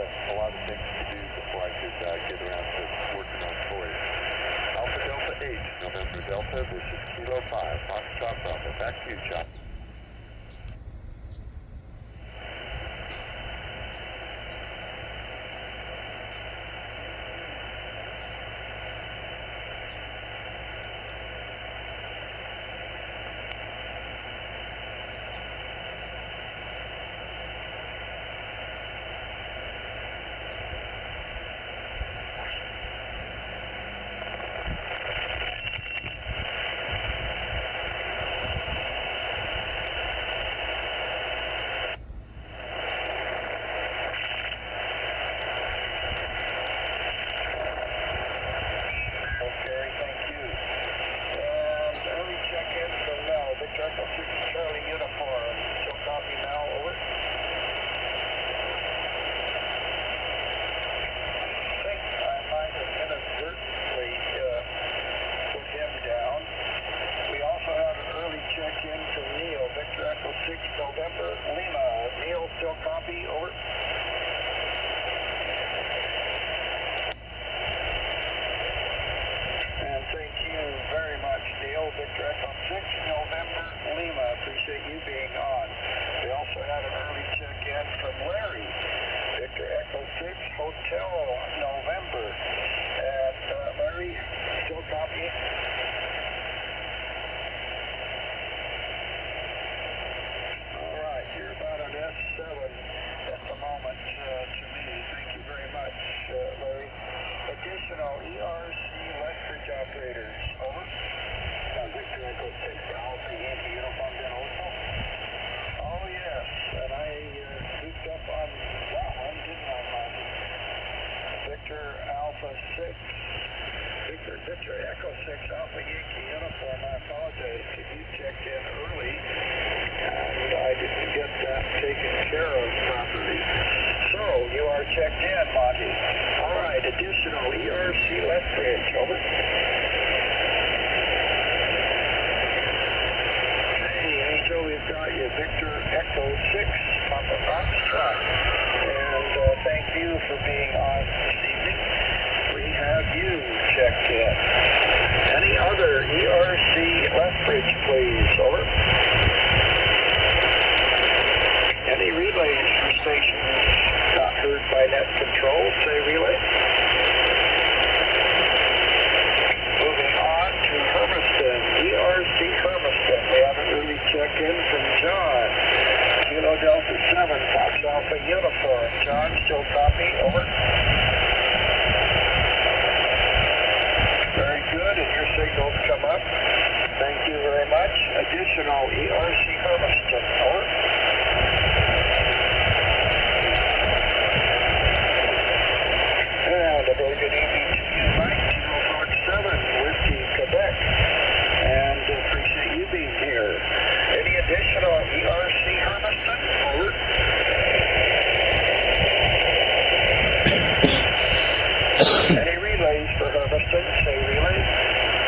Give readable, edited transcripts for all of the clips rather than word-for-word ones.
a lot of things to do before I could get around to working on toys. Alpha Delta 8, November Delta, this is Kilo 5, Foxtrot Bravo. Back to you, John. Charlie uniform. Show copy now, over. I think I might have inadvertently put him down. We also have an early check-in from Neil. Victor Echo 6, November, Lima. Neil, still copy, over. And thank you very much, Neil. Victor Echo 6, November, Lima. Appreciate you being on. We also had an early check-in from Larry. Victor Echo 6, Hotel, November. And Larry, still copying? All right, you're about an S7 at the moment to me. Thank you very much, Larry. Additional ERC Lethbridge operators, over. Victor Echo 6, Alpha Yankee uniform then also. Oh yes, and I hooked up on that one, didn't I, Monty? Victor Alpha 6, Victor Echo 6, Alpha Yankee uniform. I apologize if you checked in early and I didn't get that taken care of properly. So, you are checked in, Monty. All right, additional ERC Lethbridge, over. So we've got you, Victor Echo 6, Papa Foxtrot. And thank you for being on this evening. We have you checked in. Any other ERC Lethbridge, please, over. Any relays for stations not heard by net control, say relay. Moving on to Hermiston, ERC Hermiston. We have an early check-in from John. Kilo Delta 7, Fox Alpha uniform. John, still copy, over. Very good, and your signals come up. Thank you very much. Additional ERC Hermiston, over. And a very good evening to you, Mike. Kilo Fox 7, Whiskey, Quebec. And appreciate you being here. Any additional ERC Hermiston? Over. Any relays for Hermiston? Say relay.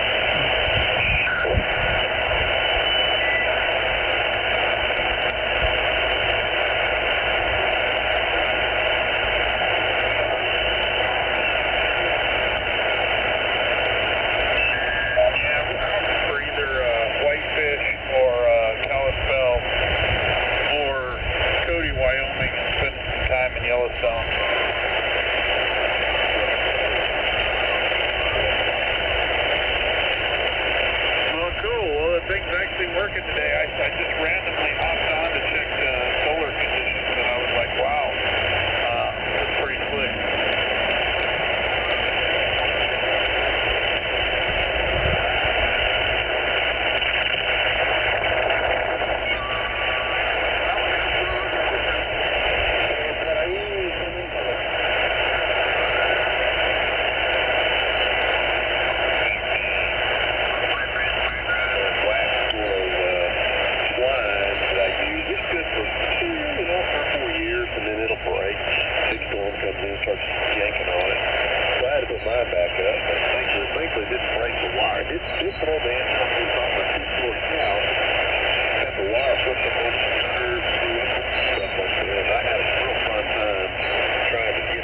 Things actually working today. I just randomly hopped on to check the solar conditions, and I was like, wow, that's pretty slick. Starts yanking on it. So I had to put mine back up, but thankfully didn't break the wire. Did put all the antennas on my 240 count. Had the wire flipped up over some curves, through up and stuff like that. I had a real fun time trying to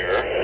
clear.